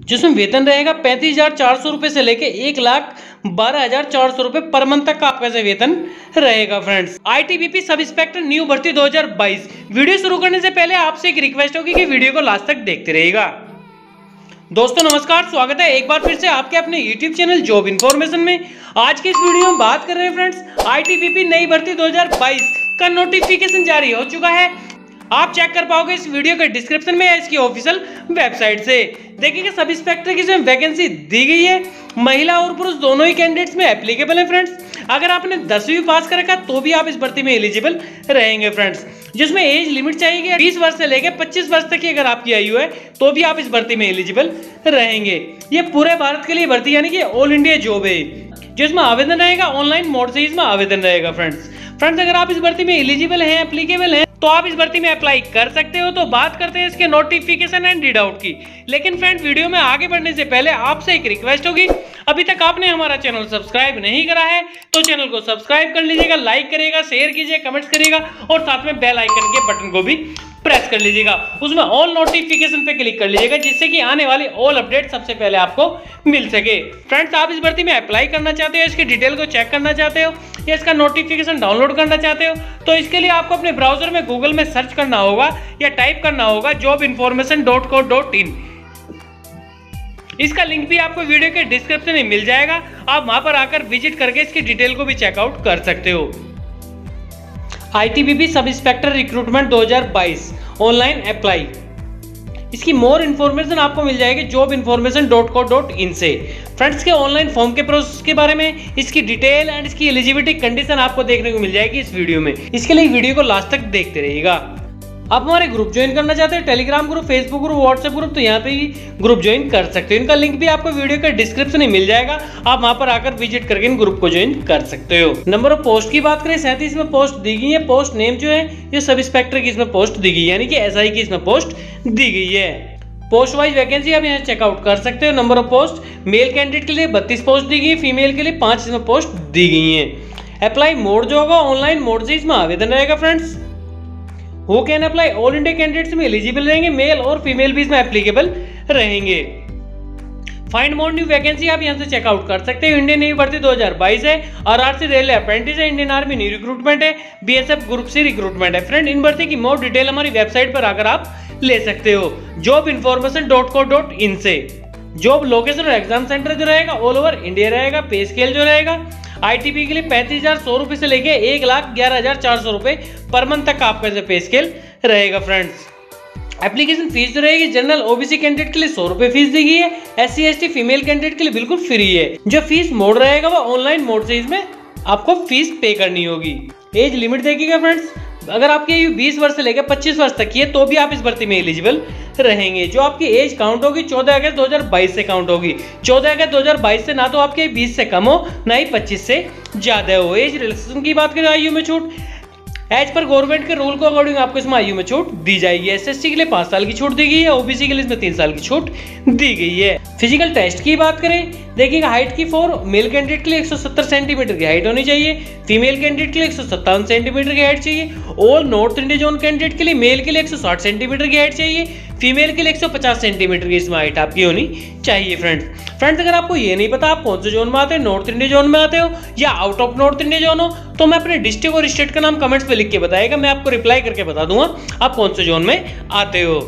जिसमें वेतन रहेगा 35,400 रुपये से लेके 1,12,400 रुपये पर मंथ तक का आपका से वेतन रहेगा friends. ITBP sub inspector new भर्ती 2022। वीडियो शुरू करने से पहले आपसे एक रिक्वेस्ट होगी कि वीडियो को लास्ट तक देखते रहिएगा। दोस्तों नमस्कार, स्वागत है एक बार फिर से आपके अपने YouTube चैनल जॉब इन्फॉर्मेशन में। आज की इस वीडियो में बात कर रहे हैं फ्रेंड्स, आईटीबीपी नई भर्ती 2022 का नोटिफिकेशन जारी हो चुका है। आप चेक कर पाओगे इस वीडियो के डिस्क्रिप्शन में या इसकी ऑफिशियल वेबसाइट से। देखिए सब इंस्पेक्टर की जो वैकेंसी दी गई है, महिला और पुरुष दोनों ही कैंडिडेट्स में एप्लीकेबल है फ्रेंड्स। अगर आपने 10वीं पास कर रखा तो भी आप इस भर्ती में एलिजिबल रहेंगे फ्रेंड्स। जिसमें एज लिमिट चाहिए 20 वर्ष से लेकर 25 वर्ष तक की अगर आपकी आयु है तो भी आप इस भर्ती में एलिजिबल रहेंगे। ये पूरे भारत के लिए भर्ती यानी कि ऑल इंडिया जॉब है, जिसमें आवेदन रहेगा ऑनलाइन मोड से इसमें आवेदन रहेगा फ्रेंड्स। अगर आप इस भर्ती में एलिजिबल हैं, एप्लीकेबल हैं, तो आप इस भर्ती में अप्लाई कर सकते हो। तो बात करते हैं इसके नोटिफिकेशन एंड रीड आउट की। लेकिन फ्रेंड वीडियो में आगे बढ़ने से पहले आपसे एक रिक्वेस्ट होगी, अभी तक आपने हमारा चैनल सब्सक्राइब नहीं करा है तो चैनल को सब्सक्राइब कर लीजिएगा, लाइक करिएगा, शेयर कीजिए, कमेंट्स करिएगा और साथ में बेल आइकन के बटन को भी प्रेस कर लीजिएगा। उसमें ऑल नोटिफिकेशन पे क्लिक कर लीजिएगा, जिससे कि आने वाली ऑल अपडेट सबसे पहले आपको मिल सके। फ्रेंड्स आप इस भर्ती में अप्लाई करना चाहते हो, इसकी डिटेल को चेक करना चाहते हो या इसका नोटिफिकेशन डाउनलोड करना चाहते हो, तो इसके लिए आपको अपने ब्राउजर में गूगल में सर्च करना होगा या टाइप करना होगा jobinformation.co.in। इसका लिंक भी आपको वीडियो के डिस्क्रिप्शन में मिल जाएगा। आप वहां पर आकर विजिट करके इसकी डिटेल को भी चेकआउट कर सकते हो। ITBP sub inspector recruitment 2022 online apply, इसकी मोर इन्फॉर्मेशन आपको मिल जाएगी jobinformation.co.in से। फ्रेंड्स के ऑनलाइन फॉर्म के प्रोसेस के बारे में, इसकी डिटेल एंड इसकी एलिजिबिलिटी कंडीशन आपको देखने को मिल जाएगी इस वीडियो में। इसके लिए वीडियो को लास्ट तक देखते रहिएगा। आप हमारे ग्रुप ज्वाइन करना चाहते हैं, Telegram group, Facebook group, WhatsApp group, तो यहाँ पे ही ग्रुप ज्वाइन कर सकते हो। इनका लिंक भी आपको वीडियो के डिस्क्रिप्शन में मिल जाएगा। आप वहां पर आकर विजिट करके इन ग्रुप को ज्वाइन कर सकते हो। नंबर ऑफ पोस्ट की बात करें, 37 में पोस्ट दी गई है। पोस्ट नेम जो है ये सब इंस्पेक्टर की इसमें पोस्ट दी गई है, यानी कि एसआई की इसमें पोस्ट दी गई है। पोस्ट वाइज वैकेंसी आप यहाँ चेकआउट कर सकते हो। Number of post, male candidate के लिए 32 पोस्ट दी गई है, फीमेल के लिए 5 इसमें पोस्ट दी गई है। अप्लाई मोड जो होगा ऑनलाइन मोड से इसमें आवेदन रहेगा friends. Who can apply, all India candidates में एलिजिबल रहेंगे, मेल और फीमेल भी इसमें एप्लीकेबल रहेंगे। फाइंड मोर न्यू वैकेंसी आप यहां से चेकआउट कर सकते हो। इंडियन नेवी भर्ती 2022 है, आरआरसी रेलवे अप्रेंटिस है, इंडियन आर्मी न्यू रिक्रूटमेंट है, बीएसएफ ग्रुप सी रिक्रूटमेंट है। फ्रेंड इन भर्ती की मोर डिटेल हमारी वेबसाइट पर आकर आप ले सकते हो jobinformation.co.in से। जॉब लोकेशन और एग्जाम सेंटर जो रहेगा ऑल ओवर इंडिया रहेगा। पे स्केल जो रहेगा आईटीबी के लिए 35,100 रुपए से लेके 1,11,400 रुपए पर मंथ तक आपका जो पे स्केल रहेगा फ्रेंड्स। एप्लीकेशन फीस जो रहेगी जनरल ओबीसी कैंडिडेट के लिए 100 रुपए फीस दी गई है, एससी एसटी फीमेल कैंडिडेट के लिए बिल्कुल फ्री है। जो फीस मोड रहेगा वो ऑनलाइन मोड से इसमें आपको फीस पे करनी होगी। एज लिमिट देखिएगा फ्रेंड्स, अगर आपकी आयु 20 वर्ष से लेकर 25 वर्ष तक की है तो भी आप इस भर्ती में एलिजिबल रहेंगे। जो आपकी एज काउंट होगी 14 अगस्त 2022 से काउंट होगी। 14 अगस्त 2022 से ना तो आपके 20 से कम हो ना ही 25 से ज्यादा हो। एज रिलैक्सेशन की बात करें, आयु में छूट एज पर गवर्नमेंट के रूल को अकॉर्डिंग आपको इसमें आयु में छूट दी जाएगी। एसएसटी के लिए 5 साल की छूट दी गई है, ओबीसी के लिए इसमें 3 साल की छूट दी गई है। फिजिकल टेस्ट की बात करें, देखिएगा हाइट की फॉर मेल कैंडिडेट के लिए 170 सेंटीमीटर की हाइट होनी चाहिए, फीमेल कैंडिडेट के लिए 157 सेंटीमीटर की हाइट चाहिए। All north India zone candidate के लिए मेल के लिए 160 सेंटीमीटर की हाइट चाहिए, फीमेल के लिए 150 सेंटीमीटर की इसमें हाइट आपकी होनी चाहिए फ्रेंड्स। अगर आपको ये नहीं पता आप कौन से जोन में आते हो, नॉर्थ इंडिया जोन में आते हो या out of north India zone हो, तो मैं अपने डिस्ट्रिक्ट और स्टेट का नाम कमेंट्स पे लिख के बताएगा, मैं आपको रिप्लाई करके बता दूंगा आप कौन से जोन में आते हो।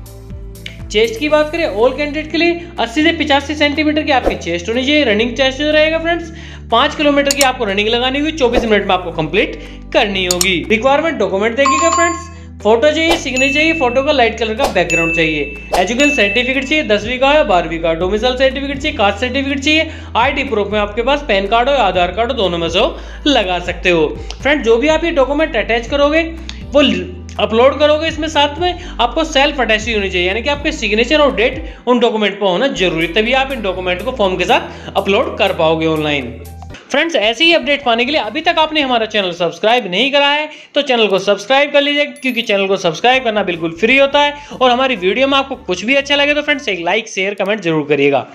चेस्ट की बात करें, ऑल कैंडिडेट के लिए 80 से 85 सेंटीमीटर की आपकी चेस्ट होनी चाहिए। रनिंग चेस्ट जो रहेगा फ्रेंड्स 5 किलोमीटर की आपको रनिंग लगानी होगी, 24 मिनट में आपको कंप्लीट करनी होगी। रिक्वायरमेंट डॉक्यूमेंट देखिएगा फ्रेंड्स, फोटो चाहिए, सिग्नेचर चाहिए, फोटो का लाइट कलर का बैकग्राउंड चाहिए, एजुकेशन सर्टिफिकेट चाहिए 10वीं का या 12वीं का, डोमिसाइल सर्टिफिकेट चाहिए, कास्ट सर्टिफिकेट चाहिए, आईडी प्रूफ में आपके पास पैन कार्ड हो या आधार कार्ड हो, दोनों में से लगा सकते हो। फ्रेंड जो भी आप ये डॉक्यूमेंट अटैच करोगे वो अपलोड करोगे, इसमें साथ में आपको सेल्फ अटैची होनी चाहिए, यानी कि आपके सिग्नेचर और डेट उन डॉक्यूमेंट पर होना जरूरी, तभी आप इन डॉक्यूमेंट को फॉर्म के साथ अपलोड कर पाओगे ऑनलाइन। फ्रेंड्स ऐसे ही अपडेट पाने के लिए अभी तक आपने हमारा चैनल सब्सक्राइब नहीं करा है तो चैनल को सब्सक्राइब कर लीजिए, क्योंकि चैनल को सब्सक्राइब करना बिल्कुल फ्री होता है। और हमारी वीडियो में आपको कुछ भी अच्छा लगे तो फ्रेंड्स एक लाइक शेयर कमेंट जरूर करिएगा।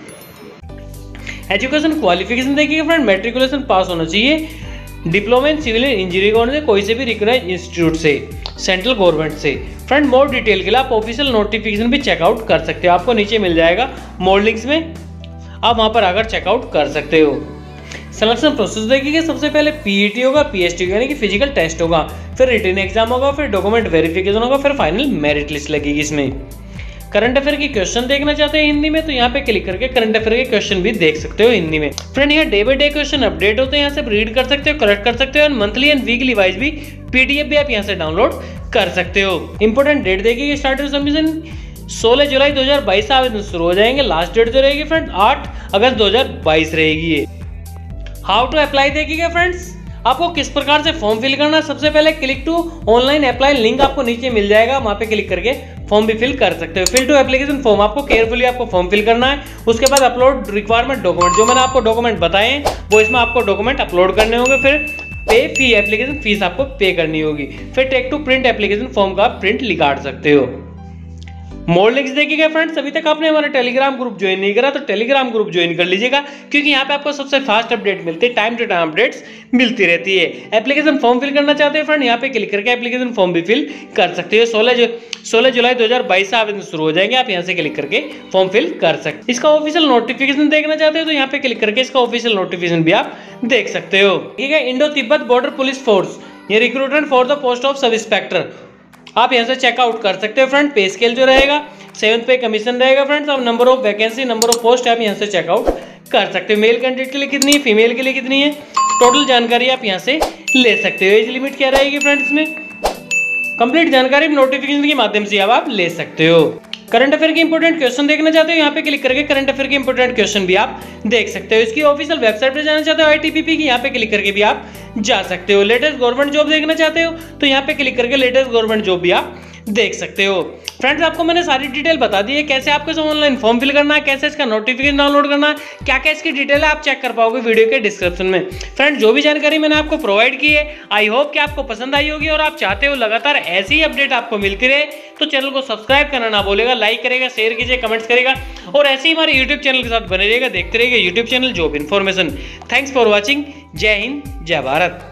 एजुकेशन क्वालिफिकेशन देखिएगा फ्रेंड, मैट्रिकुलेशन पास होना चाहिए, डिप्लोमा इन सिविल इंजीनियरिंग होने से कोई से भी रिकॉग्नाइज्ड इंस्टीट्यूट से। सेंट्रल गवर्नमेंट से। फ्रेंड मोर डिटेल के लिए आप ऑफिशियल नोटिफिकेशन भी चेकआउट कर सकते हो, आपको नीचे मिल जाएगा मोर लिंक्स में, आप वहां पर आकर चेकआउट कर सकते हो। सिलेक्शन प्रोसेस देखिए, सबसे पहले पीईटी होगा, पीएसटी यानी कि फिजिकल टेस्ट होगा, फिर रिटन एग्जाम होगा, फिर डॉक्यूमेंट वेरिफिकेशन होगा, फिर फाइनल मेरिट लिस्ट लगेगी। इसमें करंट अफेयर के क्वेश्चन देखना चाहते हैं हिंदी में तो यहाँ पे क्लिक करके करंट अफेयर के क्वेश्चन भी देख सकते हो हिंदी में। फ्रेंड यहाँ day by day question update होते हैं, यहाँ से रीड कर सकते हो, करेक्ट कर सकते हो, और मंथली एंड वीकली वाइज भी पीडीएफ भी आप यहाँ से डाउनलोड कर सकते हो। इंपोर्टेंट डेट देखिए, स्टार्ट सबमिशन 16 जुलाई 2022 से आवेदन शुरू हो जाएंगे। लास्ट डेट जो रहेगी फ्रेंड 8 अगस्त 2022 रहेगी। हाउ टू अप्लाई देखिएगा फ्रेंड्स, आपको किस प्रकार से फॉर्म फिल करना है। सबसे पहले click to online apply link आपको नीचे मिल जाएगा, वहां पे क्लिक करके फॉर्म भी फिल कर सकते हो। फिल टू एप्लीकेशन फॉर्म, आपको केयरफुली आपको फॉर्म फिल करना है। उसके बाद अपलोड रिक्वायरमेंट डॉक्यूमेंट, जो मैंने आपको डॉक्यूमेंट बताए वो इसमें आपको डॉक्यूमेंट अपलोड करने होंगे। फिर पे फी, एप्लीकेशन फीस आपको पे करनी होगी। फिर take to print application form का आप प्रिंट निकाल सकते हो। मोर लिंक्स देखिएगा फ्रेंड्स, अभी तक आपने हमारा टेलीग्राम ग्रुप ज्वाइन नहीं करा तो टेलीग्राम ग्रुप ज्वाइन कर लीजिएगा, क्योंकि यहाँ पे आपको सबसे फास्ट अपडेट मिलती है, टाइम टू टाइम अपडेट्स मिलती रहती है। एप्लीकेशन फॉर्म फिल करना चाहते हैं फ्रेंड, यहाँ पे क्लिक करके एप्लीकेशन फॉर्म भी फिल कर सकते हो। 16 जुलाई 2022 से आवेदन शुरू हो जाएंगे, आप यहाँ से क्लिक करके फॉर्म फिल कर सकते हैं। इसका ऑफिशियल नोटिफिकेशन देखना चाहते हो तो यहाँ पे क्लिक करके इसका ऑफिशियल नोटिफिकेशन भी आप देख सकते हो। ठीक है, Indo Tibet border police force, ये recruitment for the post of sub inspector, आप यहाँ से चेकआउट कर सकते हो। फ्रेंड पे स्केल जो रहेगा 7th पे कमीशन रहेगा फ्रेंड्स, और number of vacancy, number of post आप यहाँ से चेकआउट कर सकते हो। मेल कैंडिडेट के लिए कितनी है, फीमेल के लिए कितनी है, टोटल जानकारी आप यहाँ से ले सकते हो। एज लिमिट क्या रहेगी फ्रेंड्स, इसमें कंप्लीट जानकारी नोटिफिकेशन के माध्यम से आप ले सकते हो। करंट अफेयर के इंपोर्टेंट क्वेश्चन देखना चाहते हो, यहाँ पे क्लिक करके करंट अफेयर के इंपोर्टेंट क्वेश्चन भी आप देख सकते हो। इसकी ऑफिशियल वेबसाइट पे जाना चाहते हो ITPP की, यहाँ पे क्लिक करके भी आप जा सकते हो। लेटेस्ट गवर्नमेंट जॉब देखना चाहते हो तो यहाँ पे क्लिक करके लेटेस्ट गवर्नमेंट जॉब भी आप देख सकते हो। फ्रेंड्स आपको मैंने सारी डिटेल बता दी है, कैसे आपको इसे ऑनलाइन फॉर्म फिल करना है, कैसे इसका नोटिफिकेशन डाउनलोड करना है, क्या क्या इसकी डिटेल है आप चेक कर पाओगे वीडियो के डिस्क्रिप्शन में। फ्रेंड्स जो भी जानकारी मैंने आपको प्रोवाइड की है आई होप कि आपको पसंद आई होगी, और आप चाहते हो लगातार ऐसी ही अपडेट आपको मिलती रहे तो चैनल को सब्सक्राइब करना ना भूलेगा, लाइक करेगा, शेयर कीजिए, कमेंट्स करेगा, और ऐसे ही हमारे यूट्यूब चैनल के साथ बने रहेगा, देखते रहिएगा YouTube channel job information. Thanks for watching. जय हिंद, जय भारत।